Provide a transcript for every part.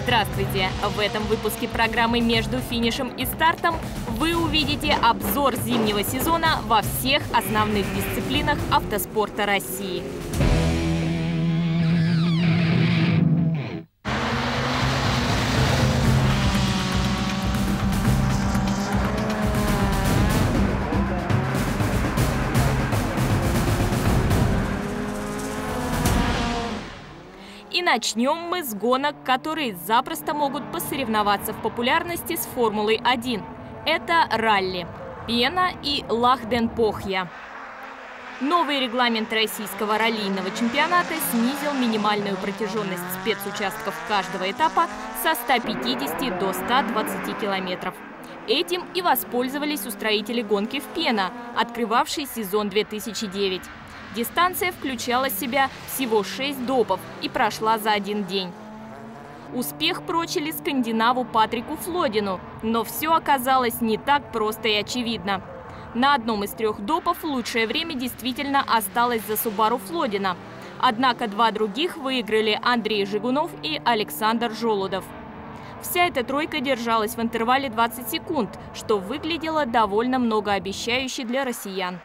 Здравствуйте! В этом выпуске программы «Между финишем и стартом» вы увидите обзор зимнего сезона во всех основных дисциплинах автоспорта России. И начнем мы с гонок, которые запросто могут посоревноваться в популярности с Формулой-1. Это ралли, Пена и Лахден-Похья. Новый регламент российского раллийного чемпионата снизил минимальную протяженность спецучастков каждого этапа со 150 до 120 километров. Этим и воспользовались устроители гонки в Пена, открывавшей сезон 2009. Дистанция включала в себя всего 6 допов и прошла за один день. Успех прочили скандинаву Патрику Флодину, но все оказалось не так просто и очевидно. На одном из 3 допов лучшее время действительно осталось за Субару Флодина. Однако 2 других выиграли Андрей Жигунов и Александр Жолудов. Вся эта тройка держалась в интервале 20 секунд, что выглядело довольно многообещающе для россиян.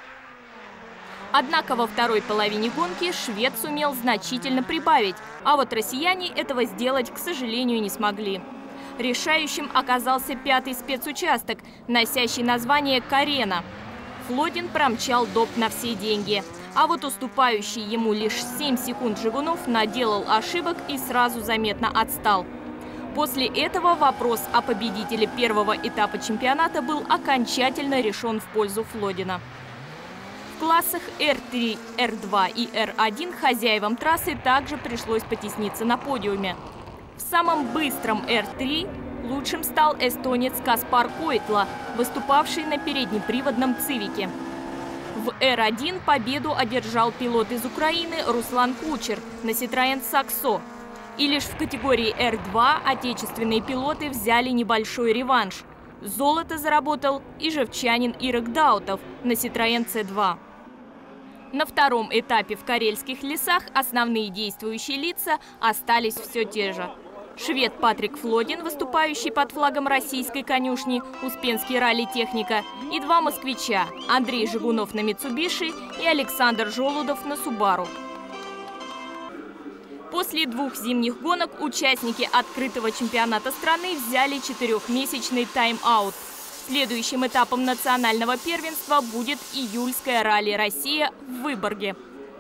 Однако во второй половине гонки швед сумел значительно прибавить, а вот россияне этого сделать, к сожалению, не смогли. Решающим оказался 5-й спецучасток, носящий название «Карена». Флодин промчал доп на все деньги, а вот уступающий ему лишь 7 секунд Жигунов наделал ошибок и сразу заметно отстал. После этого вопрос о победителе первого этапа чемпионата был окончательно решен в пользу Флодина. В классах R3, R2 и R1 хозяевам трассы также пришлось потесниться на подиуме. В самом быстром R3 лучшим стал эстонец Каспар Койтла, выступавший на переднеприводном Цивике. В R1 победу одержал пилот из Украины Руслан Кучер на Citroën Saxo. И лишь в категории R2 отечественные пилоты взяли небольшой реванш. Золото заработал и жевчанин Ирек Даутов на Citroën C2. На втором этапе в Карельских лесах основные действующие лица остались все те же. Швед Патрик Флодин, выступающий под флагом российской конюшни «Успенский ралли-техника», и 2 москвича – Андрей Жигунов на Митсубиши и Александр Жолудов на Субару. После 2 зимних гонок участники открытого чемпионата страны взяли 4-месячный тайм-аут. Следующим этапом национального первенства будет июльское ралли «Россия» в Выборге.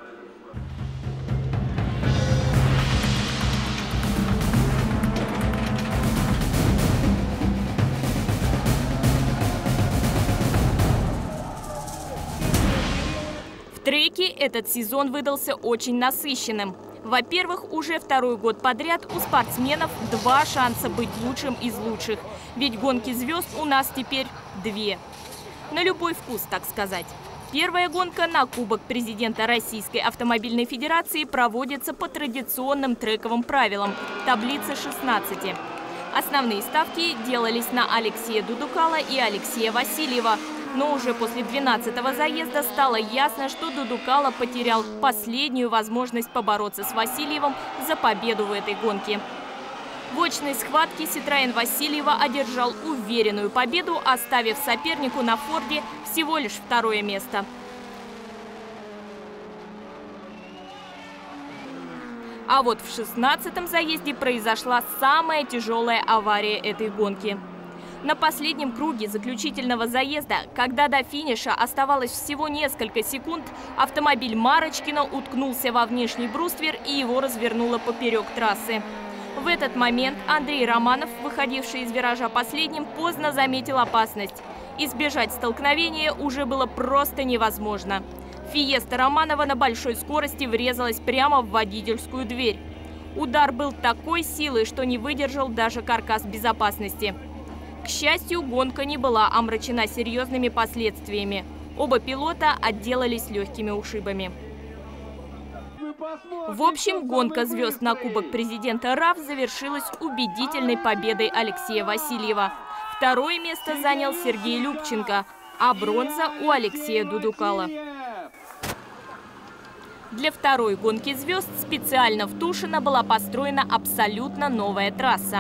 В треке этот сезон выдался очень насыщенным. Во-первых, уже 2-й год подряд у спортсменов 2 шанса быть лучшим из лучших. Ведь гонки звезд у нас теперь 2. На любой вкус, так сказать. Первая гонка на Кубок президента Российской автомобильной федерации проводится по традиционным трековым правилам – таблице 16. Основные ставки делались на Алексея Дудукала и Алексея Васильева. Но уже после 12-го заезда стало ясно, что Дудукала потерял последнюю возможность побороться с Васильевым за победу в этой гонке. В очной схватке Citroën Васильева одержал уверенную победу, оставив сопернику на Форде всего лишь 2-е место. А вот в 16-м заезде произошла самая тяжелая авария этой гонки. На последнем круге заключительного заезда, когда до финиша оставалось всего несколько секунд, автомобиль Марочкина уткнулся во внешний бруствер и его развернуло поперек трассы. В этот момент Андрей Романов, выходивший из виража последним, поздно заметил опасность. Избежать столкновения уже было просто невозможно. Фиеста Романова на большой скорости врезалась прямо в водительскую дверь. Удар был такой силы, что не выдержал даже каркас безопасности. К счастью, гонка не была омрачена серьезными последствиями. Оба пилота отделались легкими ушибами. В общем, гонка звезд на Кубок президента РАФ завершилась убедительной победой Алексея Васильева. 2-е место занял Сергей Любченко, а бронза у Алексея Дудукала. Для второй гонки звезд специально в Тушино была построена абсолютно новая трасса.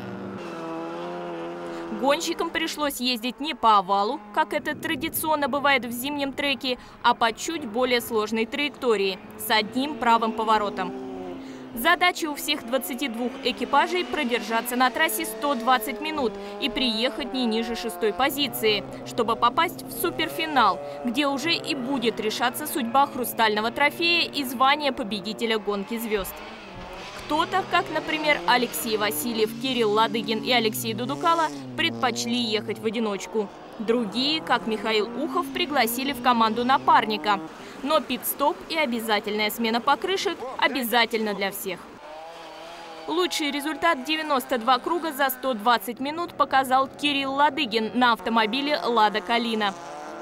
Гонщикам пришлось ездить не по овалу, как это традиционно бывает в зимнем треке, а по чуть более сложной траектории с одним правым поворотом. Задача у всех 22 экипажей – продержаться на трассе 120 минут и приехать не ниже 6-й позиции, чтобы попасть в суперфинал, где уже и будет решаться судьба хрустального трофея и звания победителя гонки звезд. Кто-то, как, например, Алексей Васильев, Кирилл Ладыгин и Алексей Дудукало, предпочли ехать в одиночку. Другие, как Михаил Ухов, пригласили в команду напарника. Но пит-стоп и обязательная смена покрышек обязательно для всех. Лучший результат 92 круга за 120 минут показал Кирилл Ладыгин на автомобиле «Лада Калина».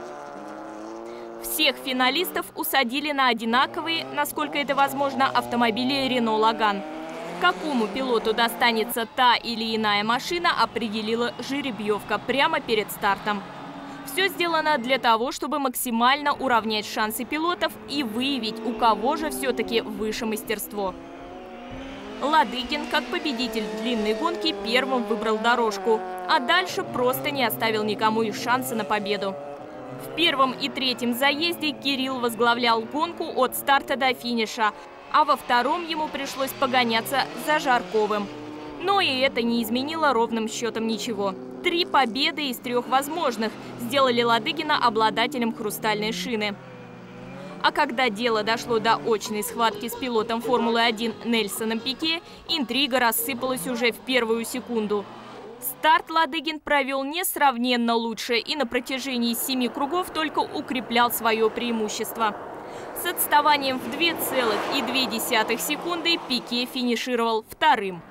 Всех финалистов усадили на одинаковые, насколько это возможно, автомобили «Рено Лаган». Какому пилоту достанется та или иная машина, определила жеребьевка прямо перед стартом. Все сделано для того, чтобы максимально уравнять шансы пилотов и выявить, у кого же все-таки выше мастерство. Ладыгин, как победитель длинной гонки, первым выбрал дорожку, а дальше просто не оставил никому и шанса на победу. В первом и третьем заезде Кирилл возглавлял гонку от старта до финиша, а во втором ему пришлось погоняться за Жарковым. Но и это не изменило ровным счетом ничего. 3 победы из 3 возможных сделали Ладыгина обладателем хрустальной шины. А когда дело дошло до очной схватки с пилотом Формулы-1 Нельсоном Пике, интрига рассыпалась уже в первую секунду. Старт Ладыгин провел несравненно лучше и на протяжении 7 кругов только укреплял свое преимущество. С отставанием в 2,2 секунды Пике финишировал вторым.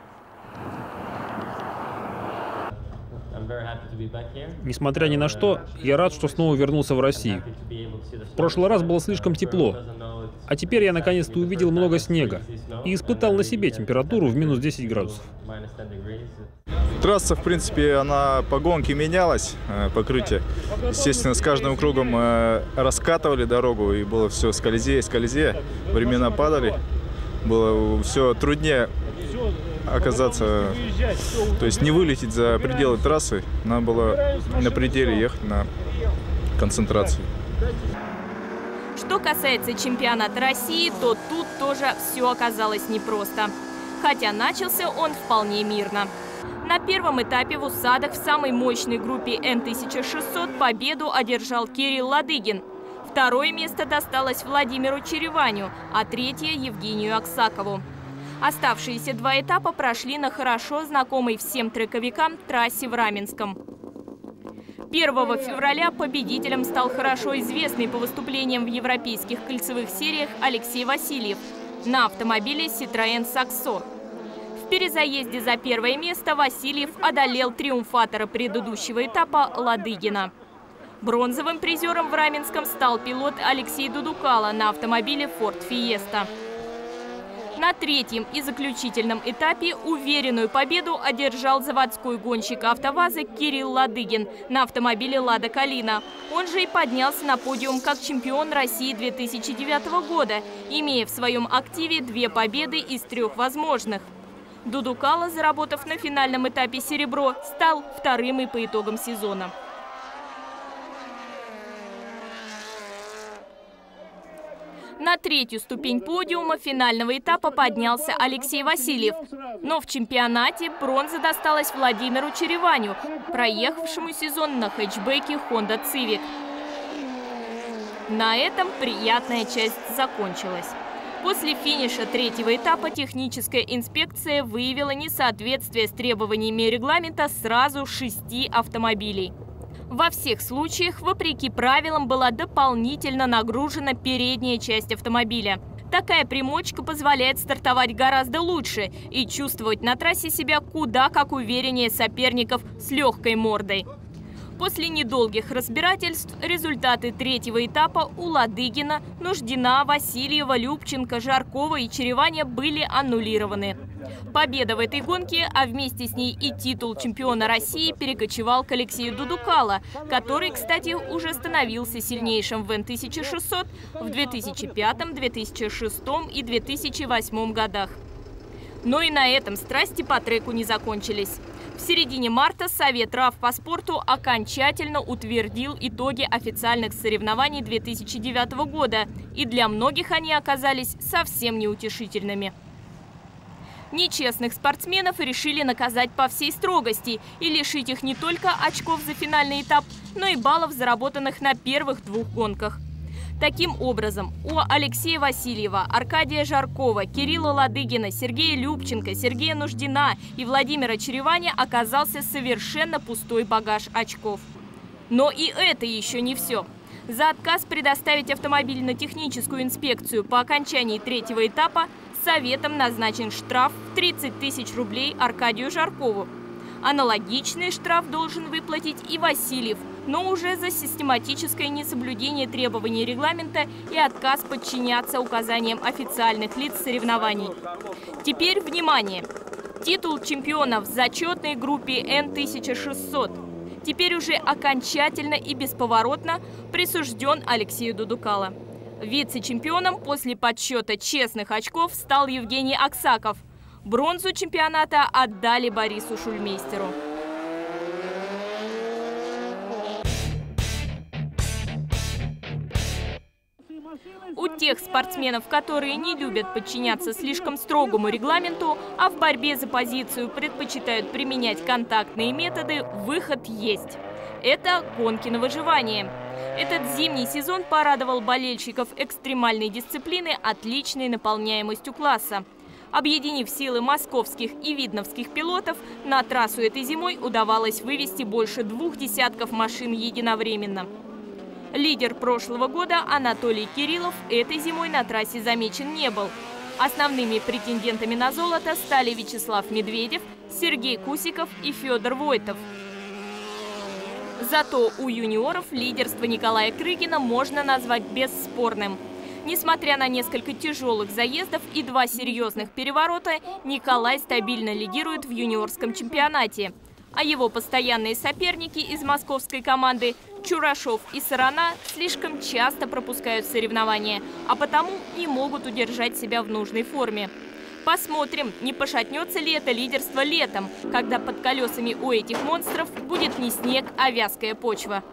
Несмотря ни на что, я рад, что снова вернулся в Россию. В прошлый раз было слишком тепло, а теперь я наконец-то увидел много снега и испытал на себе температуру в минус 10 градусов. Трасса, в принципе, она по гонке менялась, покрытие. Естественно, с каждым кругом раскатывали дорогу, и было все скользее, времена падали, было все труднее оказаться, то есть не вылететь за пределы трассы, надо было на пределе ехать на концентрацию. Что касается чемпионата России, то тут тоже все оказалось непросто. Хотя начался он вполне мирно. На первом этапе в усадах в самой мощной группе N1600 победу одержал Кирилл Ладыгин. Второе место досталось Владимиру Череваню, а третье – Евгению Аксакову. Оставшиеся 2 этапа прошли на хорошо знакомой всем трековикам трассе в Раменском. 1 февраля победителем стал хорошо известный по выступлениям в европейских кольцевых сериях Алексей Васильев на автомобиле Citroën Saxo. В перезаезде за первое место Васильев одолел триумфатора предыдущего этапа Ладыгина. Бронзовым призером в Раменском стал пилот Алексей Дудукало на автомобиле Ford Fiesta. На третьем и заключительном этапе уверенную победу одержал заводской гонщик АвтоВАЗа Кирилл Ладыгин на автомобиле «Лада Калина». Он же и поднялся на подиум как чемпион России 2009 года, имея в своем активе 2 победы из 3 возможных. Дудукало, заработав на финальном этапе серебро, стал вторым и по итогам сезона. На 3-ю ступень подиума финального этапа поднялся Алексей Васильев. Но в чемпионате бронза досталась Владимиру Череваню, проехавшему сезон на хэтчбеке Honda Civic. На этом приятная часть закончилась. После финиша 3-го этапа техническая инспекция выявила несоответствие с требованиями регламента сразу 6 автомобилей. Во всех случаях, вопреки правилам, была дополнительно нагружена передняя часть автомобиля. Такая примочка позволяет стартовать гораздо лучше и чувствовать на трассе себя куда как увереннее соперников с легкой мордой. После недолгих разбирательств результаты 3-го этапа у Ладыгина, Нуждина, Васильева, Любченко, Жаркова и Череваня были аннулированы. Победа в этой гонке, а вместе с ней и титул чемпиона России перекочевал к Алексею Дудукало, который, кстати, уже становился сильнейшим в N1600 в 2005, 2006 и 2008 годах. Но и на этом страсти по треку не закончились. В середине марта Совет РАФ по спорту окончательно утвердил итоги официальных соревнований 2009 года, и для многих они оказались совсем неутешительными. Нечестных спортсменов решили наказать по всей строгости и лишить их не только очков за финальный этап, но и баллов, заработанных на первых двух гонках. Таким образом, у Алексея Васильева, Аркадия Жаркова, Кирилла Ладыгина, Сергея Любченко, Сергея Нуждина и Владимира Черевани оказался совершенно пустой багаж очков. Но и это еще не все. За отказ предоставить автомобиль на техническую инспекцию по окончании третьего этапа Советом назначен штраф в 30 тысяч рублей Аркадию Жаркову. Аналогичный штраф должен выплатить и Васильев, но уже за систематическое несоблюдение требований регламента и отказ подчиняться указаниям официальных лиц соревнований. Теперь внимание! Титул чемпиона в зачетной группе N1600 теперь уже окончательно и бесповоротно присужден Алексею Дудукало. Вице-чемпионом после подсчета честных очков стал Евгений Аксаков. Бронзу чемпионата отдали Борису Шульмейстеру. У тех спортсменов, которые не любят подчиняться слишком строгому регламенту, а в борьбе за позицию предпочитают применять контактные методы, выход есть. Это гонки на выживание. Этот зимний сезон порадовал болельщиков экстремальной дисциплины отличной наполняемостью класса. Объединив силы московских и видновских пилотов, на трассу этой зимой удавалось вывести больше 2 десятков машин единовременно. Лидер прошлого года Анатолий Кириллов этой зимой на трассе замечен не был. Основными претендентами на золото стали Вячеслав Медведев, Сергей Кусиков и Федор Войтов. Зато у юниоров лидерство Николая Крыгина можно назвать бесспорным. Несмотря на несколько тяжелых заездов и 2 серьезных переворота, Николай стабильно лидирует в юниорском чемпионате. А его постоянные соперники из московской команды Чурашов и Сарана слишком часто пропускают соревнования, а потому не могут удержать себя в нужной форме. Посмотрим, не пошатнется ли это лидерство летом, когда под колесами у этих монстров будет не снег, а вязкая почва.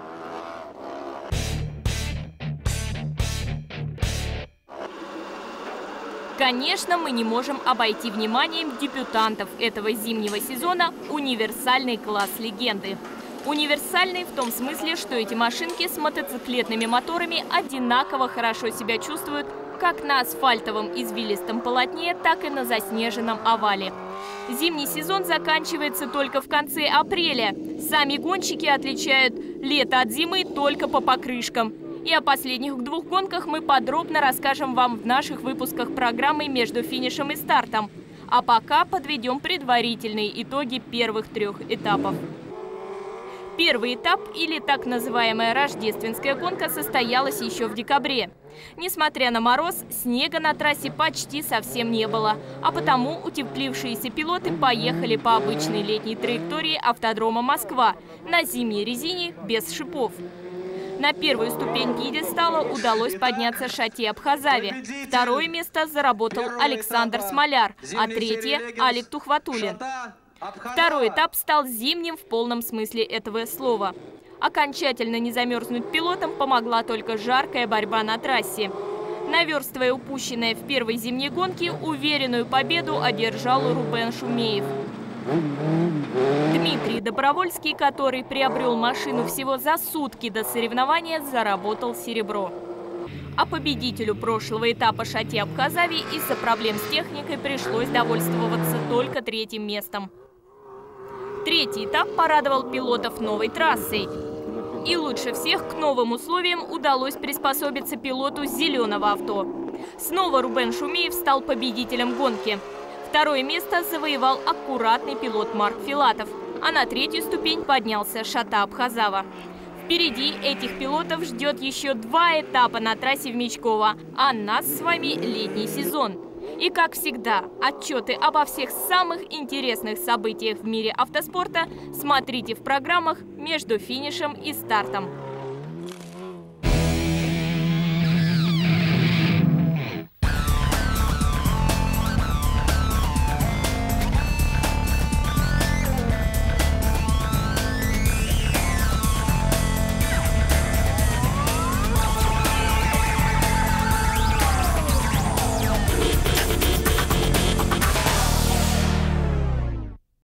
Конечно, мы не можем обойти вниманием дебютантов этого зимнего сезона универсальный класс легенды. Универсальный в том смысле, что эти машинки с мотоциклетными моторами одинаково хорошо себя чувствуют как на асфальтовом извилистом полотне, так и на заснеженном овале. Зимний сезон заканчивается только в конце апреля. Сами гонщики отличают лето от зимы только по покрышкам. И о последних 2 гонках мы подробно расскажем вам в наших выпусках программы «Между финишем и стартом». А пока подведем предварительные итоги первых 3 этапов. Первый этап, или так называемая рождественская гонка, состоялась еще в декабре. Несмотря на мороз, снега на трассе почти совсем не было, а потому утеплившиеся пилоты поехали по обычной летней траектории автодрома Москва на зимней резине без шипов. На первую ступень пьедестала удалось подняться Шати Абхазаве. 2-е место заработал Александр Смоляр, а 3-е – Алик Тухватуллин. 2-й этап стал зимним в полном смысле этого слова. Окончательно не замерзнуть пилотам помогла только жаркая борьба на трассе. Наверстывая упущенное в первой зимней гонке, уверенную победу одержал Рубен Шумеев. Дмитрий Добровольский, который приобрел машину всего за сутки до соревнования, заработал серебро. А победителю прошлого этапа Шати Абхазаве из-за проблем с техникой пришлось довольствоваться только 3-м местом. 3-й этап порадовал пилотов новой трассой. И лучше всех к новым условиям удалось приспособиться пилоту зеленого авто. Снова Рубен Шумеев стал победителем гонки. 2-е место завоевал аккуратный пилот Марк Филатов, а на 3-ю ступень поднялся Шата Абхазава. Впереди этих пилотов ждет еще 2 этапа на трассе в Мечково, а нас с вами летний сезон. И как всегда, отчеты обо всех самых интересных событиях в мире автоспорта смотрите в программах «Между финишем и стартом».